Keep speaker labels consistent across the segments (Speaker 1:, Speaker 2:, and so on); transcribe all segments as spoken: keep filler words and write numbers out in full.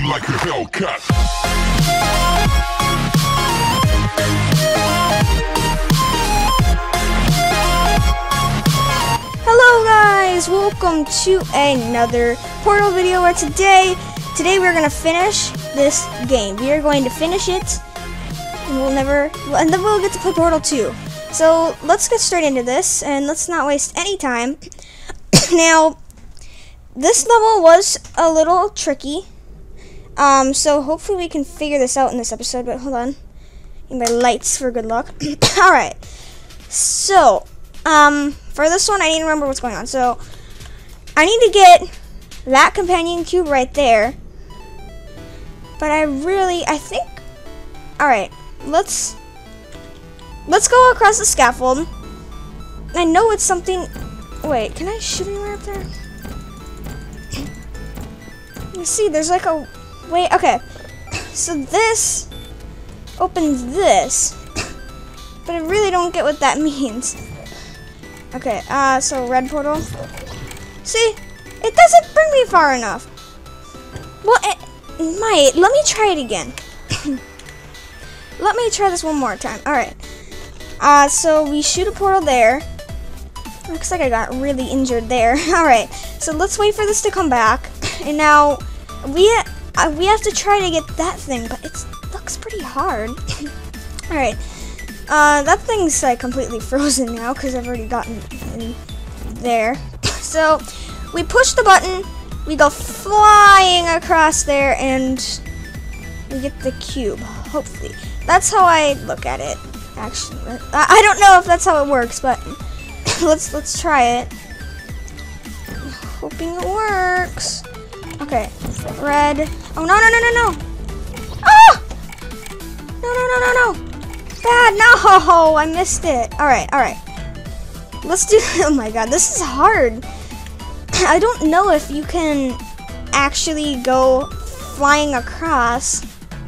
Speaker 1: like a Hellcat.
Speaker 2: Hello guys, welcome to another Portal video where today, today we're going to finish this game. We are going to finish it, and we'll never, and then we'll get to play Portal two. So let's get straight into this, and let's not waste any time. Now, this level was a little tricky, um, so hopefully we can figure this out in this episode, but hold on. Need my lights for good luck. Alright, so, um, for this one, I need to remember what's going on. So, I need to get that companion cube right there. But I really, I think, alright, let's, let's go across the scaffold. I know it's something, wait, can I shoot anywhere up there? You see, there's like a, wait, okay. So this opens this. But I really don't get what that means. Okay, uh, so red portal. See, it doesn't bring me far enough. Well, it might. Let me try it again. Let me try this one more time. All right. Uh, so we shoot a portal there. Looks like I got really injured there. All right. So let's wait for this to come back. And now we uh, we have to try to get that thing, but it looks pretty hard. All right. Uh, that thing's like completely frozen now because I've already gotten in there. So we push the button, we go flying across there, and we get the cube. Hopefully, that's how I look at it. Actually, I, I don't know if that's how it works, but let's let's try it. Hoping it works. Okay, red. Oh no no no no no! Ah! No no no no no! Bad, no, I missed it. All right, all right. Let's do, oh my God, this is hard. I don't know if you can actually go flying across.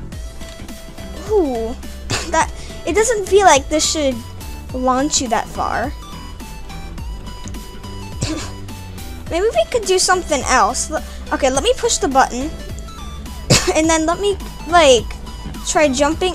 Speaker 2: Ooh, that, it doesn't feel like this should launch you that far. Maybe we could do something else. Okay, let me push the button. And then let me, like, try jumping.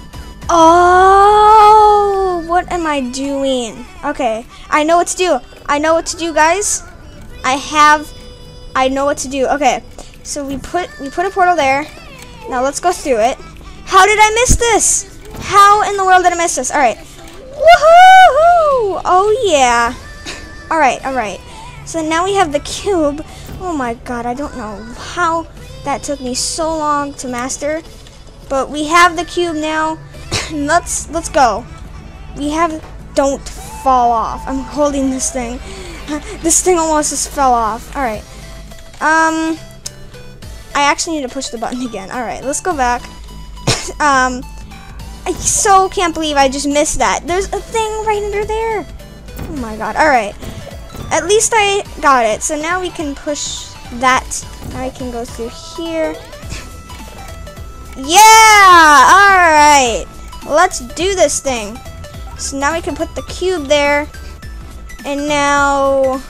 Speaker 2: Oh, what am I doing? Okay, I know what to do. I know what to do, guys. I have, I know what to do. Okay, so we put we put a portal there. Now let's go through it. How did I miss this? How in the world did I miss this? All right, woohoo! Oh yeah. All right, all right. So now we have the cube. Oh my God, I don't know how that took me so long to master, but we have the cube now. Let's let's go. We have, don't fall off. I'm holding this thing. This thing almost just fell off. All right. Um, I actually need to push the button again. All right, let's go back. um, I so can't believe I just missed that. There's a thing right under there. Oh my God. All right. At least I got it. So now we can push that. Now I can go through here. Yeah. All right. Let's do this thing. So now we can put the cube there, and now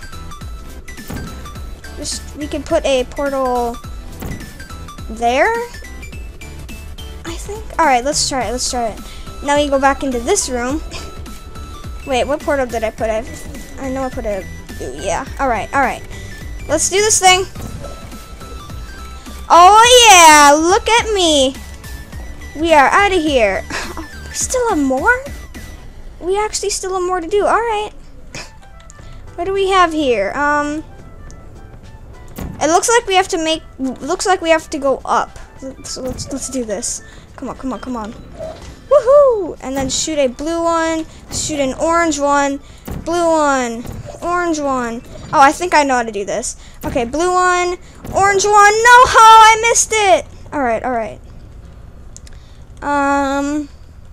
Speaker 2: just we can put a portal there, I think. All right, let's try it. Let's try it. Now we go back into this room. Wait, what portal did I put? I I know I put a yeah. All right, all right. Let's do this thing. Oh yeah! Look at me. We are out of here. We still have more? We actually still have more to do. All right. What do we have here? Um, it looks like we have to make. Looks like we have to go up. So let's let's do this. Come on, come on, come on. Woohoo! And then shoot a blue one. Shoot an orange one. Blue one. Orange one. Oh, I think I know how to do this. Okay, blue one. Orange one. No, oh, I missed it. All right, all right. Um,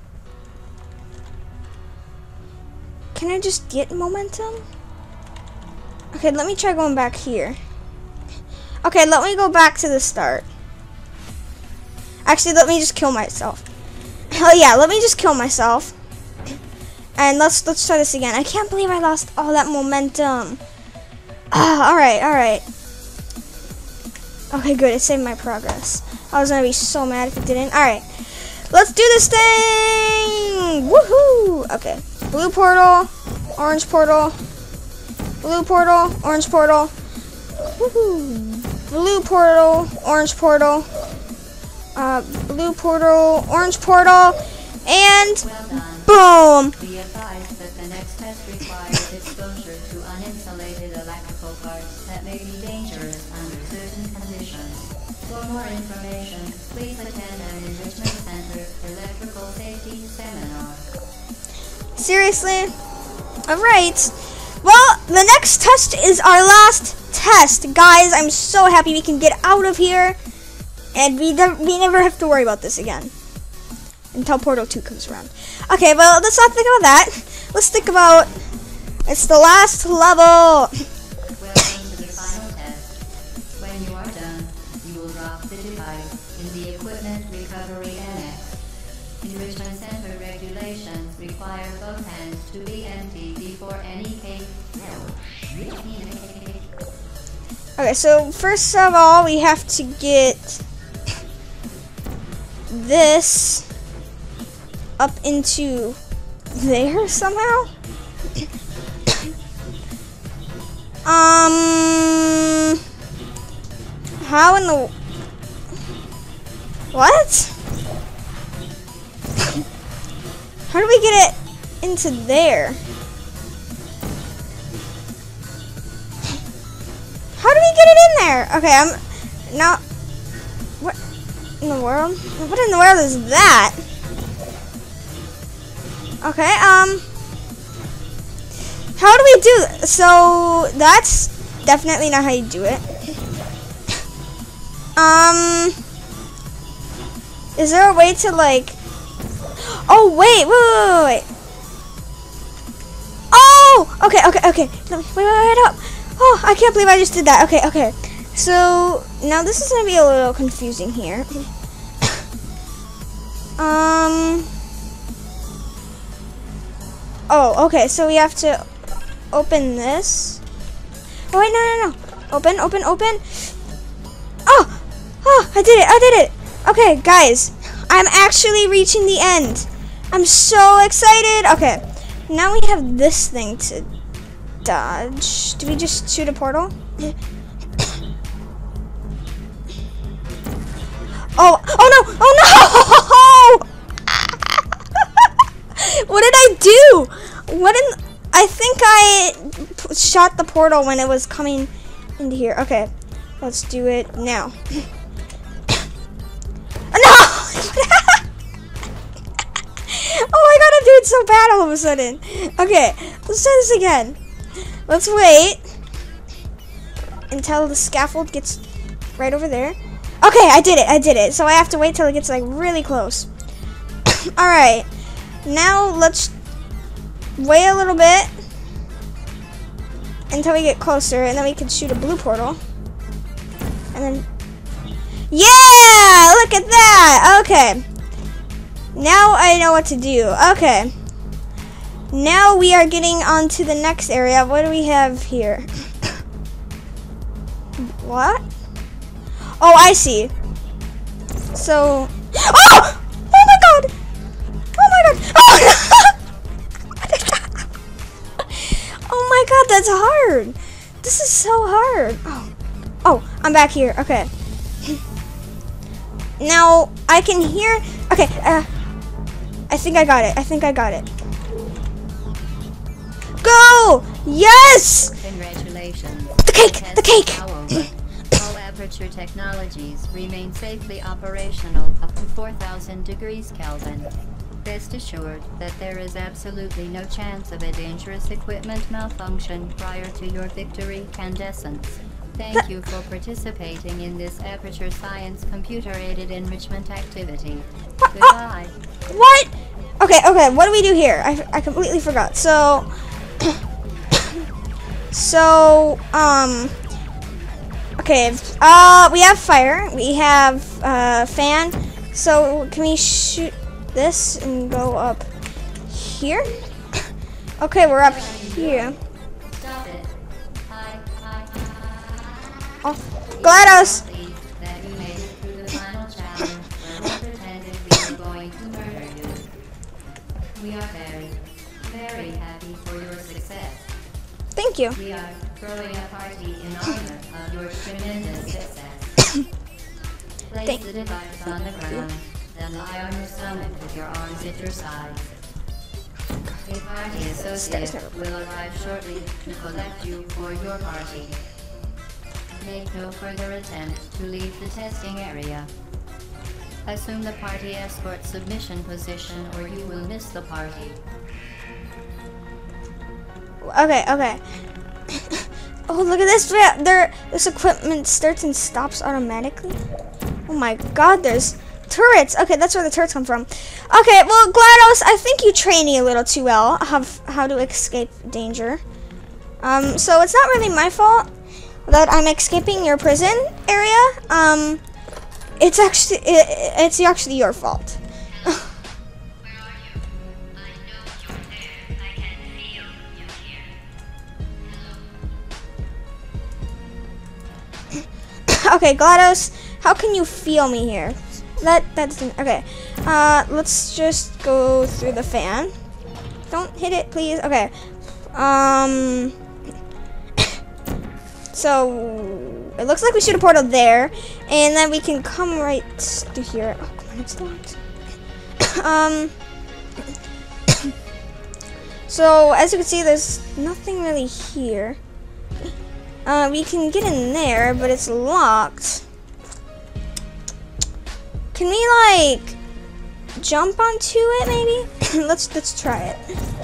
Speaker 2: can I just get momentum? Okay, let me try going back here. Okay, let me go back to the start. Actually, let me just kill myself. Oh yeah, let me just kill myself. And let's let's try this again. I can't believe I lost all that momentum. Ah, all right, all right. Okay, good. It saved my progress. I was gonna be so mad if it didn't. All right, let's do this thing. Woohoo! Okay, blue portal, orange portal, blue portal, orange portal. Woohoo! Blue portal, orange portal, uh, blue portal, orange portal, and
Speaker 1: well
Speaker 2: boom!
Speaker 1: Be advised that the next test requires exposure to uninsulated electrical parts that may be dangerous under certain conditions. For more information, please attend an Enrichment Center Electrical Safety Seminar.
Speaker 2: Seriously? Alright. Well, the next test is our last test. Guys, I'm so happy we can get out of here. And we, nev we never have to worry about this again. Until Portal two comes around. Okay, well, let's not think about that. Let's think about... It's the last level.
Speaker 1: Welcome to the final test. When you are done, you will drop the device in the Equipment Recovery Annex. Enrichment Center regulations require both hands to be empty before any case.
Speaker 2: Okay, so first of all, we have to get this up into there somehow. um, how in the what? How do we get it into there? How do we get it in there? Okay, I'm now. What in the world? What in the world is that? Okay, um, how do we do? So that's definitely not how you do it. Um, is there a way to like? Oh wait, wait, wait, wait. Oh, okay, okay, okay. No, wait, wait, wait up. Oh, I can't believe I just did that. Okay, okay. So now this is gonna be a little confusing here. um. Oh, okay. So we have to open this. Oh wait, no, no, no. Open, open, open. Oh, oh! I did it! I did it! Okay, guys, I'm actually reaching the end. I'm so excited. Okay, now we have this thing to dodge. Do we just shoot a portal? Oh, oh no, oh no! What did I do? What in, I think I shot the portal when it was coming into here. Okay, let's do it now. No! Oh my god, I'm doing so bad all of a sudden. Okay, let's try this again. Let's wait until the scaffold gets right over there. Okay, I did it, I did it. So I have to wait till it gets like really close. Alright, now let's wait a little bit until we get closer, and then we can shoot a blue portal. And then, yeah, look at that. Okay, now I know what to do. Okay, now we are getting on to the next area. What do we have here? What? Oh, I see. So, oh! Oh my god! Oh my god! Oh, oh my god, that's hard. This is so hard. Oh, oh, I'm back here. Okay. Now I can hear. Okay, uh, I think I got it. I think I got it. Go! Yes!
Speaker 1: Congratulations.
Speaker 2: The cake! The cake!
Speaker 1: All Aperture technologies remain safely operational up to four thousand degrees Kelvin. Rest assured that there is absolutely no chance of a dangerous equipment malfunction prior to your victory candescence. Thank you for participating in this Aperture Science computer-aided enrichment activity. Goodbye.
Speaker 2: What? Okay, okay, what do we do here? I, I completely forgot. So, so, um, okay, uh, we have fire, we have, uh, fan, so can we shoot this and go up here? Okay, we're up here.
Speaker 1: Stop it. Hi, hi, hi.
Speaker 2: Oh, GLaDOS!
Speaker 1: We are very, very happy for your success.
Speaker 2: Thank you.
Speaker 1: We are throwing a party in honor of your tremendous success. Place
Speaker 2: Thank
Speaker 1: the device on the ground, then lie on your stomach with your arms at your sides. A party associate will arrive shortly to collect you for your party. Make no further attempt to leave the testing area. Assume the party escort submission position or you will miss the party.
Speaker 2: Okay, okay. Oh, look at this. There, this equipment starts and stops automatically. Oh my god, there's turrets. Okay, that's where the turrets come from. Okay, well, GLaDOS, I think you train me a little too well of how to escape danger. Um, so it's not really my fault that I'm escaping your prison area. Um, it's actually, it, it's actually your fault. Okay, GLaDOS, how can you feel me here? That that's okay. Uh, let's just go through the fan. Don't hit it, please. Okay. Um. So it looks like we shoot a portal there, and then we can come right to here. Oh, come on, it's locked. um. So as you can see, there's nothing really here. Uh, we can get in there, but it's locked. Can we like jump onto it maybe? let's let's try it.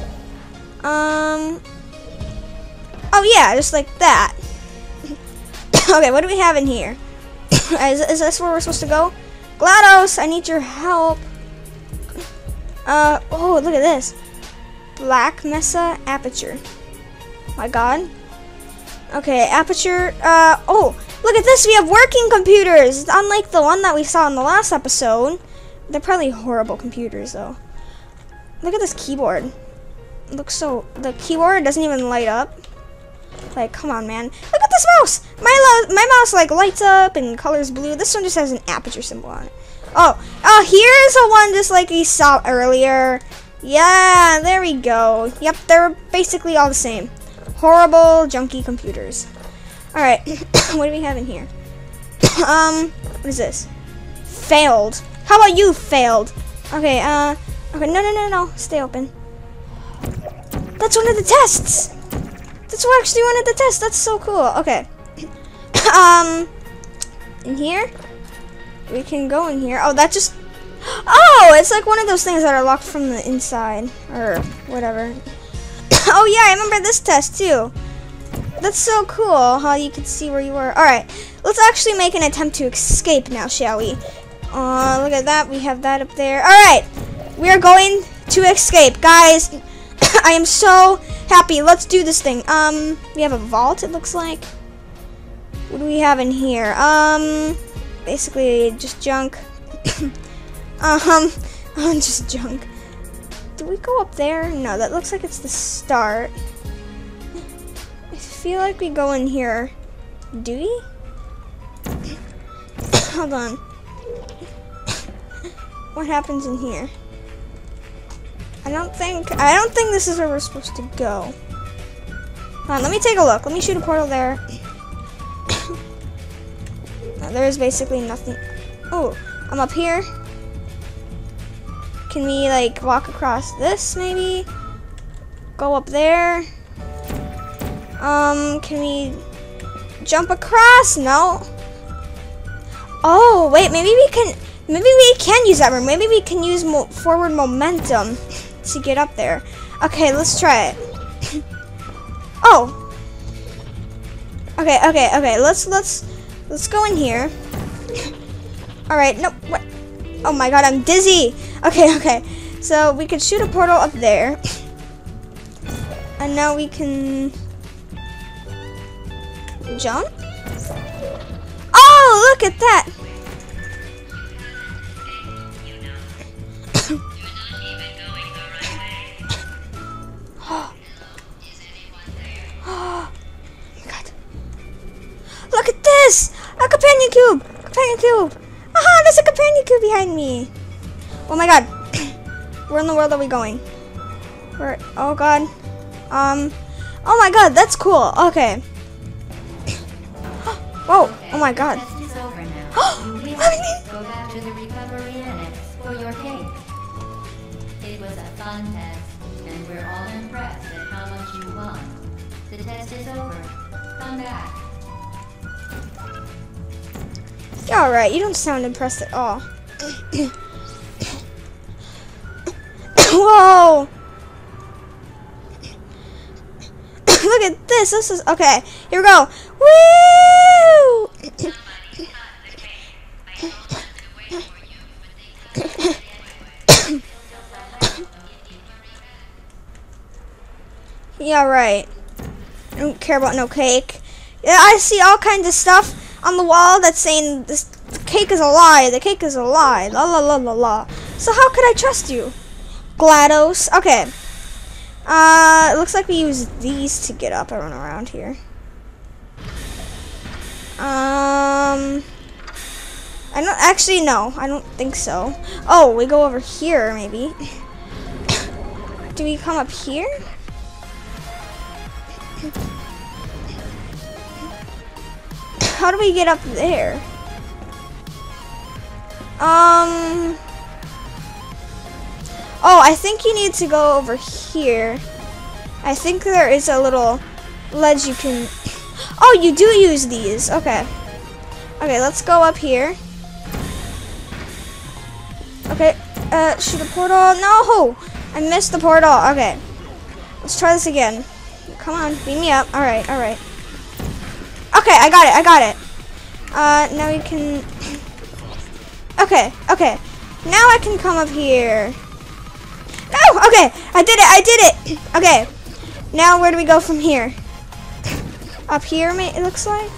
Speaker 2: Um. Oh yeah, just like that. Okay, what do we have in here? is, is this where we're supposed to go? GLaDOS, I need your help. Uh. Oh, look at this. Black Mesa Aperture. My God. Okay, Aperture, uh, oh, look at this, we have working computers! Unlike the one that we saw in the last episode. They're probably horrible computers, though. Look at this keyboard. It looks so, the keyboard doesn't even light up. Like, come on, man. Look at this mouse! My, my mouse, like, lights up and colors blue. This one just has an Aperture symbol on it. Oh, oh, here's a one just like we saw earlier. Yeah, there we go. Yep, they're basically all the same. Horrible, junky computers. Alright, what do we have in here? um, what is this? Failed. How about you failed? Okay, uh, okay, no, no, no, no, stay open. That's one of the tests! That's actually one of the tests, that's so cool. Okay. um, in here? We can go in here. Oh, that just, oh, it's like one of those things that are locked from the inside, or whatever. Oh yeah, I remember this test too. That's so cool how you could see where you were. Alright, let's actually make an attempt to escape now, shall we? Uh, look at that, we have that up there. Alright, we are going to escape. Guys, I am so happy. Let's do this thing. Um, we have a vault, it looks like. What do we have in here? Um, basically just junk. um, just junk. Do we go up there? No, that looks like it's the start. I feel like we go in here. Do we? Hold on. What happens in here? I don't think, I don't think this is where we're supposed to go. Hold on, let me take a look. Let me shoot a portal there. No, there's basically nothing. Oh, I'm up here. Can we like walk across this maybe? Go up there? Um, can we jump across? No. Oh, wait, maybe we can, maybe we can use that room. Maybe we can use mo forward momentum to get up there. Okay, let's try it. Oh. Okay, okay, okay, let's, let's, let's go in here. All right, no, what? Oh my God, I'm dizzy. Okay, okay. So we could shoot a portal up there. And now we can jump. Oh, look at that. Oh my God. Look at this. A companion cube. Companion cube. Aha, there's a companion cube behind me. Oh my God. Where in the world are we going? Where, oh god. Um, oh my god, that's cool. Okay. Whoa, oh my god.
Speaker 1: The test is over now. You win. Go back to the recovery annex for your cake. It was a fun test, and we're all impressed at how much you won. The test is over. Come back.
Speaker 2: Yeah, alright, you don't sound impressed at all. Whoa! Look at this. This is okay. Here we go. Woo! Yeah, right. I don't care about no cake. Yeah, I see all kinds of stuff on the wall that's saying this the cake is a lie. The cake is a lie. La la la la la. So how could I trust you, GLaDOS? Okay. Uh, it looks like we use these to get up and run around here. Um, I don't actually no. I don't think so. Oh, we go over here maybe. Do we come up here? How do we get up there? Um. Oh, I think you need to go over here. I think there is a little ledge you can... Oh, you do use these. Okay. Okay, let's go up here. Okay. Uh, shoot a portal. No! I missed the portal. Okay. Let's try this again. Come on, beat me up. Alright, alright. Okay, I got it. I got it. Uh, now you can... Okay, okay. Now I can come up here. No! Okay, I did it, I did it! Okay, now where do we go from here? Up here, it looks like?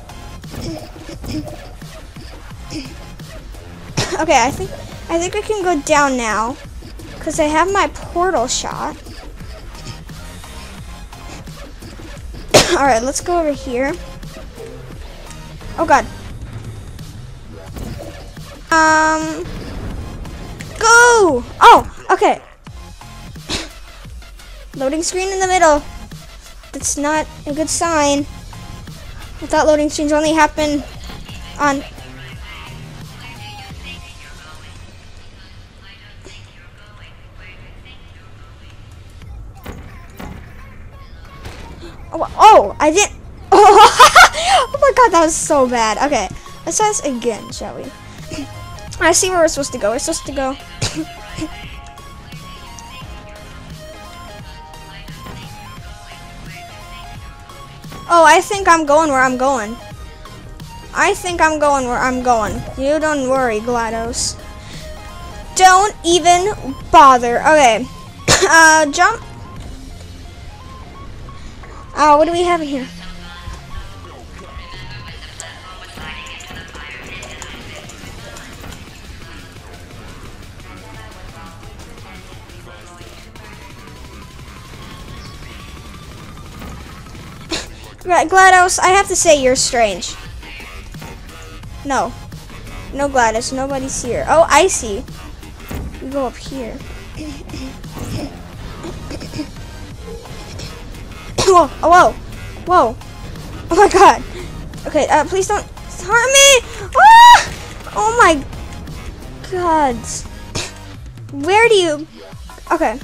Speaker 2: Okay, I think I think we can go down now. Because I have my portal shot. Alright, let's go over here. Oh god. Um... Go! Oh, okay. Loading screen in the middle. That's not a good sign. I thought loading screens only happen on... Oh, oh I didn't... Oh my god, that was so bad. Okay, let's try this again, shall we? I see where we're supposed to go. We're supposed to go... Oh, I think I'm going where I'm going. I think I'm going where I'm going. You don't worry, GLaDOS. Don't even bother. Okay. uh, jump. Oh, what do we have here? GLaDOS, I have to say you're strange. No. No, GLaDOS, nobody's here. Oh, I see. We go up here. Whoa, oh, whoa, whoa. Oh my god. Okay, uh, please don't harm me. Ah! Oh my god. Where do you... Okay.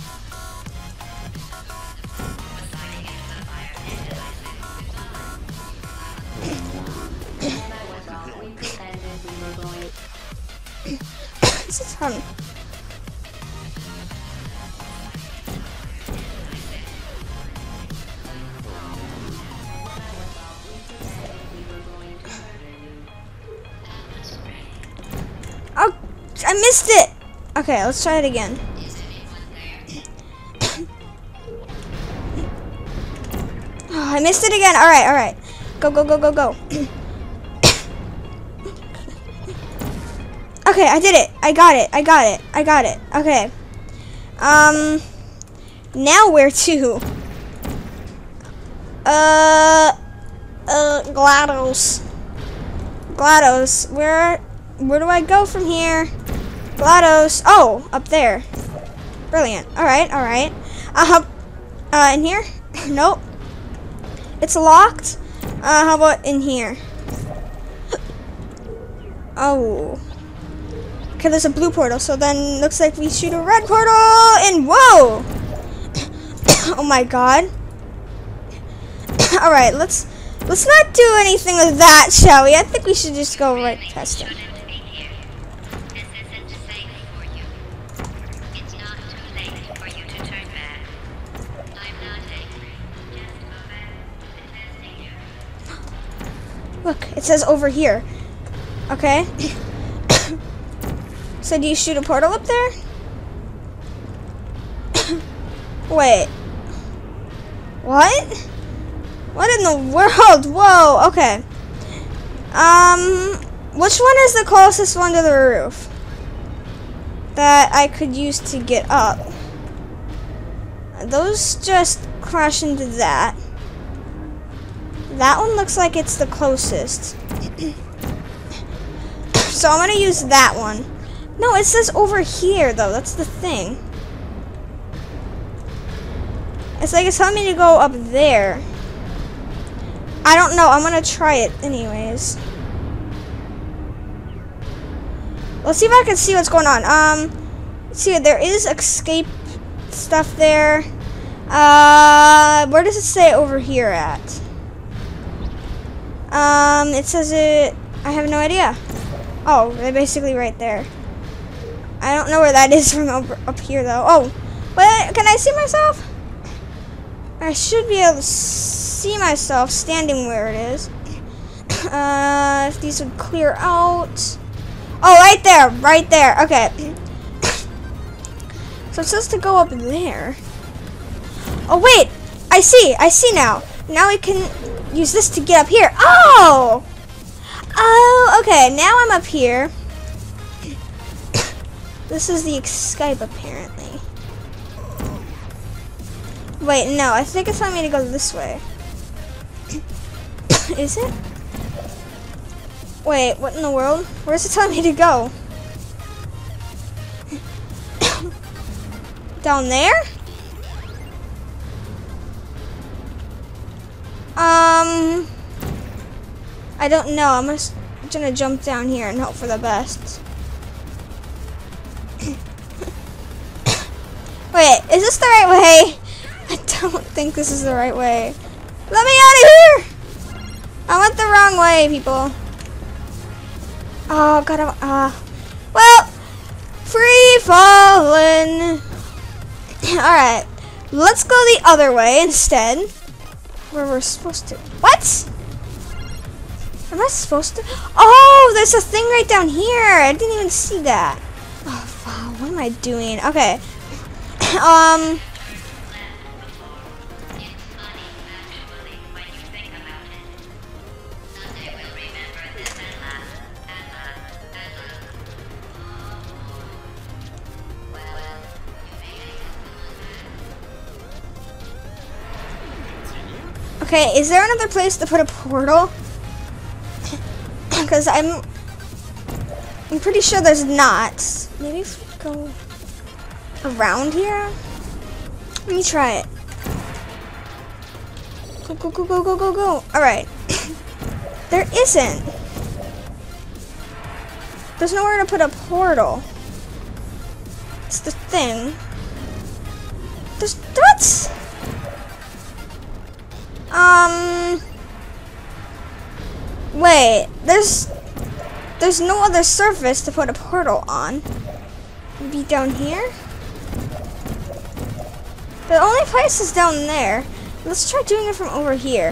Speaker 2: This is fun. Oh, I missed it. Okay, let's try it again. Oh, I missed it again. All right, all right. Go, go, go, go, go. Okay, I did it. I got it. I got it. I got it. Okay. Um, now where to? Uh, uh, GLaDOS. GLaDOS, where, where do I go from here? GLaDOS. Oh, up there. Brilliant. All right, all right. Uh, how, uh, in here? Nope. It's locked. Uh, how about in here? Oh. Okay, there's a blue portal, so then looks like we shoot a red portal, and whoa! Oh my god. Alright, let's let's not do anything with that, shall we? I think we should just go right past it. Look, it says over here. Okay. So do you shoot a portal up there? Wait. What? What in the world? Whoa, okay. Um, which one is the closest one to the roof that I could use to get up? Those just crash into that. That one looks like it's the closest. So I'm gonna use that one. No, it says over here though, that's the thing. It's like it's telling me to go up there. I don't know, I'm gonna try it anyways. Let's see if I can see what's going on. Um, let's see, there is escape stuff there. Uh, where does it say over here at? Um, it says it, I have no idea. Oh, they're basically right there. I don't know where that is from up, up here though. Oh, but can I see myself? I should be able to see myself standing where it is. Uh, if these would clear out. Oh, right there, right there. Okay. So it says to go up there. Oh wait, I see, I see now. Now we can use this to get up here. Oh! Oh, okay, now I'm up here. This is the escape, apparently. Wait, no, I think it's telling me to go this way. Is it? Wait, what in the world? Where's it telling me to go? Down there? Um, I don't know. I'm just gonna jump down here and hope for the best. Wait, is this the right way? I don't think this is the right way. Let me out of here! I went the wrong way, people. Oh, God, I'm, uh, well, free falling. Alright, let's go the other way instead. Where we're supposed to. What? Am I supposed to? Oh, there's a thing right down here. I didn't even see that. Oh, wow, what am I doing? Okay. um. Okay, is there another place to put a portal? Because I'm, I'm pretty sure there's not. Maybe if we go around here? Let me try it. Go, go, go, go, go, go, go. Alright. There isn't. There's nowhere to put a portal. It's the thing. There's, what? Um, wait, there's, there's no other surface to put a portal on. Maybe down here? The only place is down there. Let's try doing it from over here.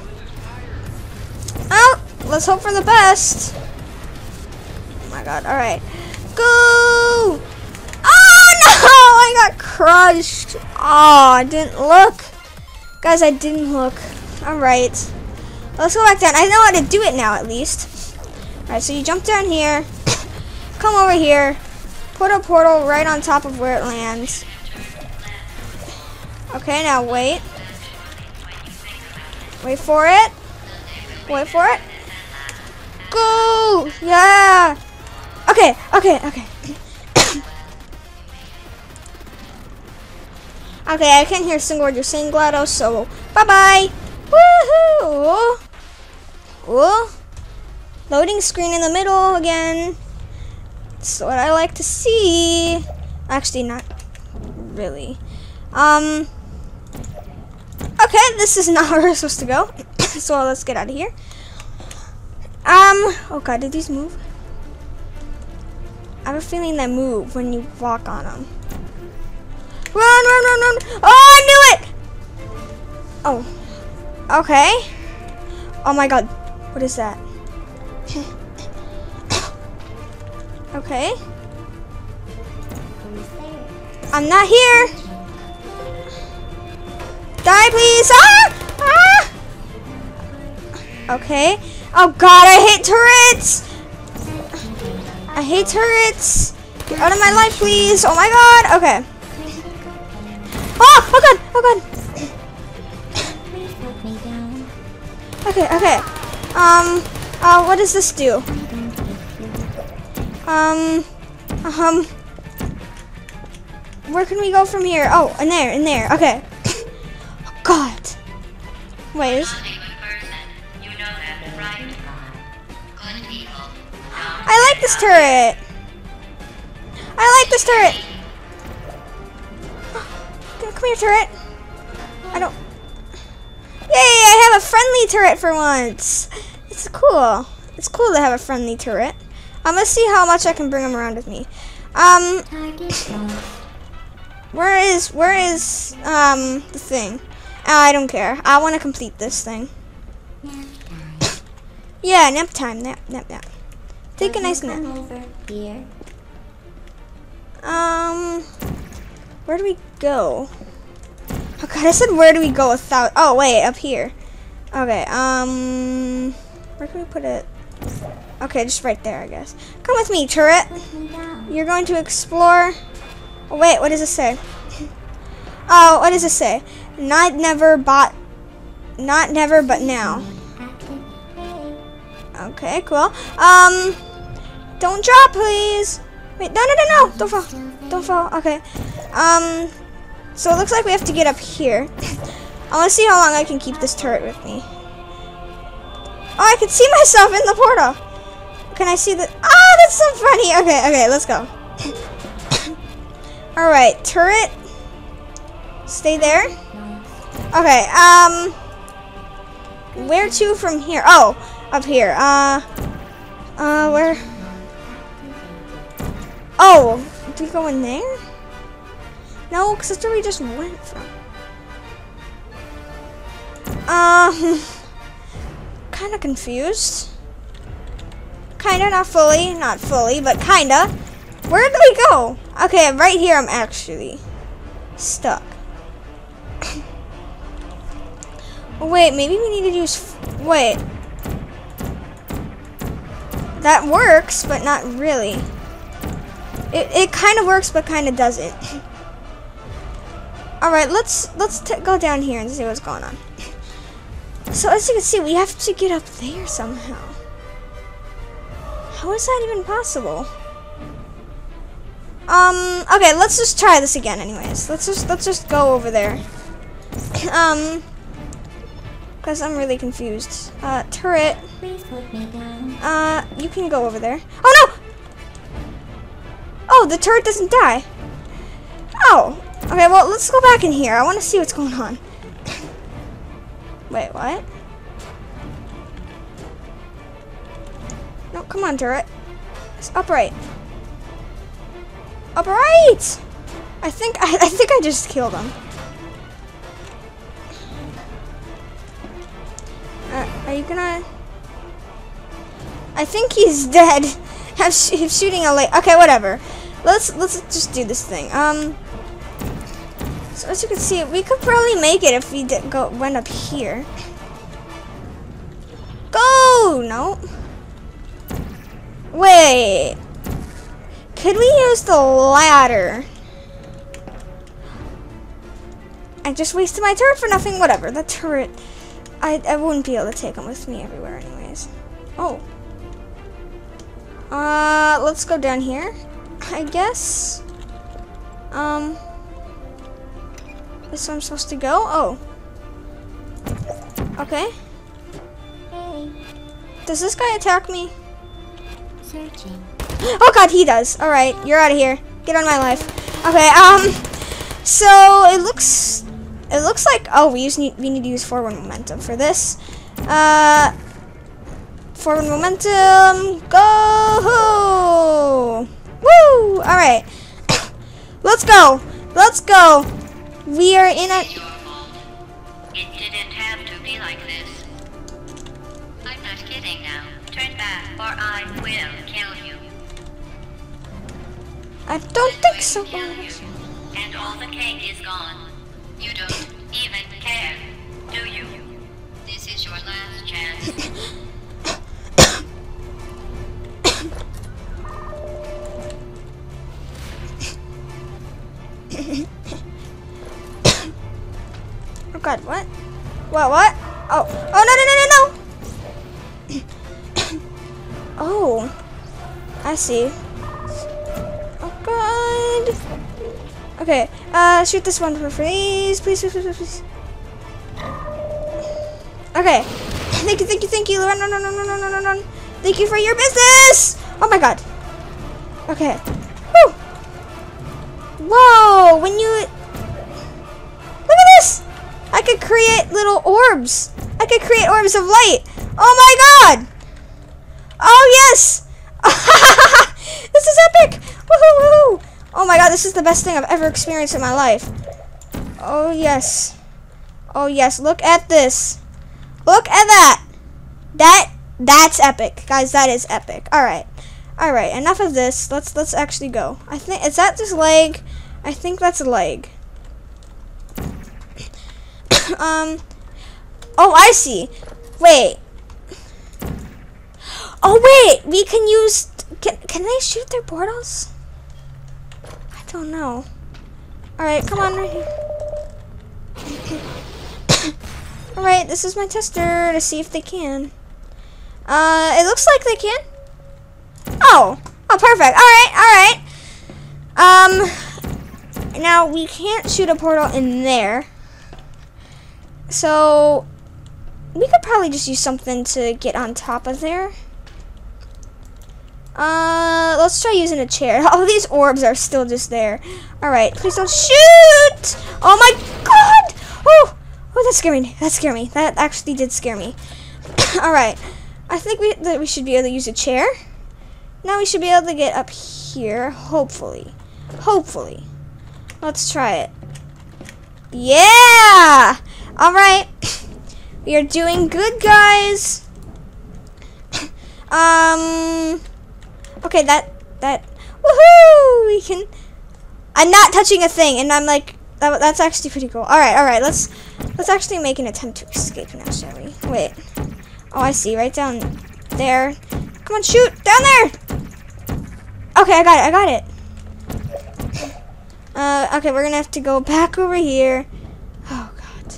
Speaker 2: Oh, let's hope for the best. Oh my God, all right. Go! Oh no, I got crushed. Oh, I didn't look. Guys, I didn't look. Alright. Let's go back down. I know how to do it now, at least. Alright, so you jump down here. Come over here. Put a portal right on top of where it lands. Okay, now wait. Wait for it. Wait for it. Go! Yeah! Okay, okay, okay. Okay, I can't hear a single word you're saying, GLaDOS, so bye-bye. Woohoo! Ooh. Loading screen in the middle again. That's what I like to see. Actually, not really. Um. Okay, this is not where we're supposed to go. So let's get out of here. Um. Oh God, did these move? I have a feeling they move when you walk on them. Run, run, run, run! Oh, I knew it! Oh. Okay. Oh my God, what is that? Okay. I'm not here. Die, please. Ah! Ah! Okay. Oh God, I hate turrets. I hate turrets. Get out of my life, please. Oh my God. Okay. Oh, oh God, oh God. Okay, okay. Um, uh, what does this do? Um, um, where can we go from here? Oh, in there, in there. Okay. Oh God. Wait. Is I like this turret. I like this turret. Come here, turret. I don't. Yay! I have a friendly turret for once. It's cool. It's cool to have a friendly turret. I'm gonna see how much I can bring them around with me. Um, where is where is um the thing? Oh, I don't care. I want to complete this thing. Yeah, nap time. Nap, nap, nap. Take a nice nap.
Speaker 1: Over here.
Speaker 2: Um, where do we go? Oh God, I said where do we go without? Oh wait, up here. Okay. Um, where can we put it? Okay, just right there, I guess. Come with me, turret. You're going to explore. Oh, wait, what does it say? Oh, what does it say? Not never, but not never, but now. Okay, cool. Um, don't drop, please. Wait, no, no, no, no, don't fall, don't fall. Okay. Um, so it looks like we have to get up here. I want to see how long I can keep this turret with me. Oh, I can see myself in the portal. Can I see the? Oh, that's so funny. Okay, okay, let's go. All right, turret. Stay there. Okay. Um, where to from here? Oh, up here. Uh, uh, where? Oh, do we go in there? No, because that's where we just went from. Um, kind of confused. Kinda, not fully, not fully, but kinda. Where do we go? Okay, right here I'm actually stuck. Wait, maybe we need to use, f wait. That works, but not really. It, it kind of works, but kind of doesn't. All right, let's let's t go down here and see what's going on. So as you can see, we have to get up there somehow. How is that even possible? Um, okay, let's just try this again anyways. Let's just let's just go over there. um because I'm really confused. Uh turret.
Speaker 1: Please put me down.
Speaker 2: Uh you can go over there. Oh no! Oh, the turret doesn't die. Oh. Okay, well let's go back in here. I want to see what's going on. Wait, what? No, come on, turret. It's upright. Upright! I think I, I think I just killed him. Uh, are you gonna? I think he's dead. I'm sh he's shooting a light. Okay, whatever. Let's let's just do this thing. Um. So as you can see, we could probably make it if we did go went up here. Go! No. Wait. Could we use the ladder? I just wasted my turret for nothing. Whatever. The turret. I I wouldn't be able to take them with me everywhere, anyways. Oh. Uh, let's go down here. I guess. Um. This is where I'm supposed to go? Oh. Okay.
Speaker 1: Hey.
Speaker 2: Does this guy attack me?
Speaker 1: Searching.
Speaker 2: Oh god, he does. Alright, you're out of here. Get on my life. Okay, um, so it looks, it looks like, oh, we use need, we need to use forward momentum for this. Uh, forward momentum, go! Woo! Alright. Let's go. Let's go. We are in a...
Speaker 1: It didn't have to be like this. I'm not kidding now. Turn back or I will kill you.
Speaker 2: I don't think so.
Speaker 1: Kill you. And all the cake is gone. You don't even care, do you? This is your last chance.
Speaker 2: Oh god, what? What, what? Oh, oh no, no, no, no, no! Oh, I see. Oh god. Okay, uh, shoot this one, please, please, please, please, please. Okay, thank you, thank you, thank you. Run, run, run, run, run, run, run, run. Thank you for your business! Oh my god. Okay. Woo! Whoa, when you... Look at this! I could create little orbs. I could create orbs of light. Oh my god! Oh yes! This is epic! Woohoo, woohoo! Oh my god, this is the best thing I've ever experienced in my life. Oh yes. Oh yes, look at this. Look at that. That, that's epic. Guys, that is epic. Alright. Alright, enough of this. Let's let's actually go. I think, is that this leg? I think that's a leg. um, oh, I see. Wait. Oh, wait. We can use... Can, can they shoot their portals? I don't know. Alright, come on right here. Alright, this is my tester to see if they can. Uh, it looks like they can. Oh. Oh, perfect. Alright, alright. Um, now we can't shoot a portal in there. So, we could probably just use something to get on top of there. Uh, let's try using a chair. All these orbs are still just there. Alright, please don't shoot! Oh my god! Oh, oh, that scared me. That scared me. That actually did scare me. Alright, I think we, that we should be able to use a chair. Now we should be able to get up here, hopefully. Hopefully. Let's try it. Yeah! Alright. We are doing good, guys. um... Okay, that, that, woohoo! We can, I'm not touching a thing, and I'm like, that, that's actually pretty cool. Alright, alright, let's, let's actually make an attempt to escape now, shall we? Wait. Oh, I see, right down there. Come on, shoot! Down there! Okay, I got it, I got it. Uh, okay, we're gonna have to go back over here. Oh, God.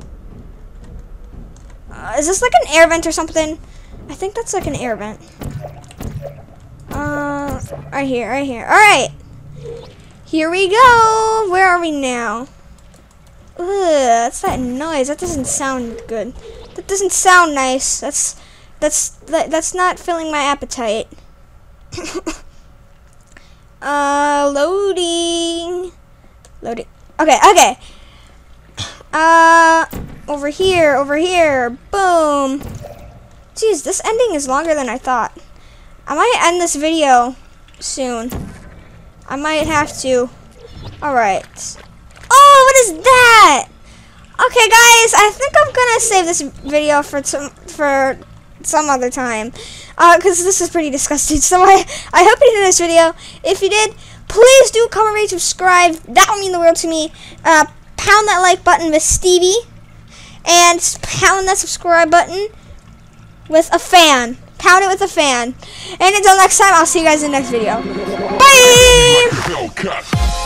Speaker 2: Uh, is this like an air vent or something? I think that's like an air vent. Uh, right here, right here. Alright. Here we go. Where are we now? Ugh, that's that noise. That doesn't sound good. That doesn't sound nice. That's, that's, that, that's not filling my appetite. uh, loading. Loading. Okay, okay. Uh, over here, over here. Boom. Jeez, this ending is longer than I thought. I might end this video soon. I might have to. Alright. Oh, what is that? Okay, guys, I think I'm gonna save this video for some for some other time, uh, because this is pretty disgusting. So I I hope you did this video. If you did, please do comment, rate, subscribe. That would mean the world to me. Uh, pound that like button with Stevie, and pound that subscribe button with a fan. Pound it with a fan. And until next time, I'll see you guys in the next video. Bye!